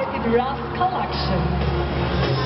Party Dress Collection.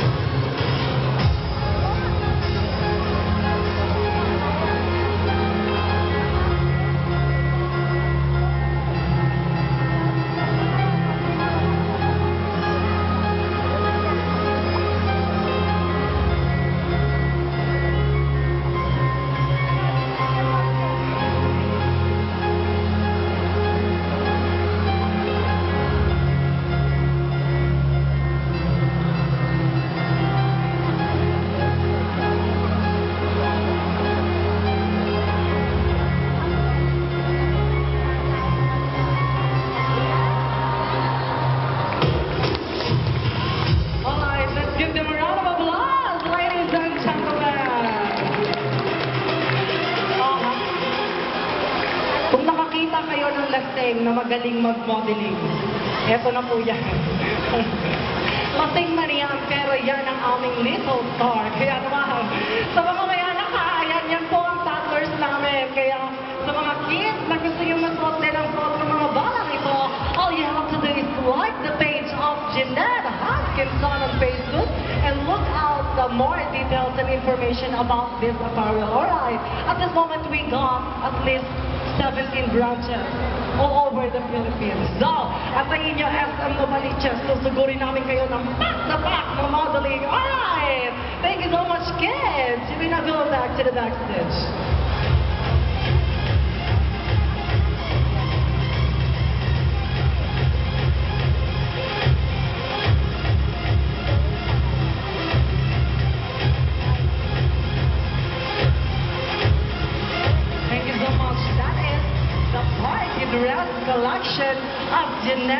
Give them a round of applause, ladies and gentlemen. Kung nakakita kayo ng lasing na magaling mag-modeling, eto na po yan. Lasing man yan, pero yan ang aming little star. Kaya naman, sa mga mayanak ha, yan po ang toddlers namin. Kaya sa mga kids na gusto nyo masuot din ang suot ng mga balang ito, all you have to do is like the page of Jeanette Hoskinson on Facebook and look out the more details and information about this apparel. Alright, at this moment we got at least 17 branches all over the Philippines. So, atayin nyo SM Novaliches, susugurin namin kayo ng pack na modeling. Alright, thank you so much kids. We now go back to the backstage. Thank you so much. That is the Party Dress Collection of Jeanette.